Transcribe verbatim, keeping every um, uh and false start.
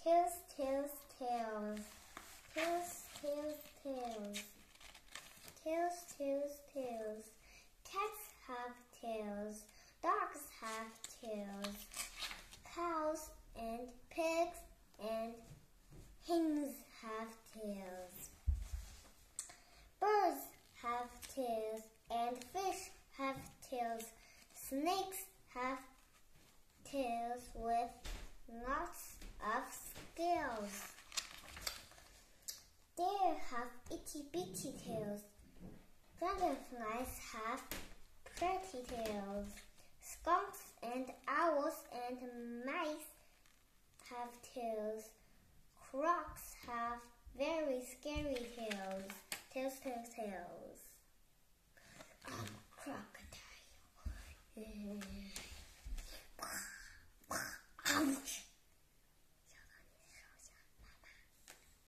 Tails, tails, tails. Tails, tails, tails. Tails, tails, tails. Cats have tails. Dogs have tails. Cows and pigs and hens have tails. Birds have tails and fish have tails. Snakes have tails with lots of scales. Deer have itty bitty tails. Dragonflies have pretty tails. Skunks and owls and mice have tails. Crocs have very scary tails. Tails, tails, tails. I'm a crocodile. Ouch!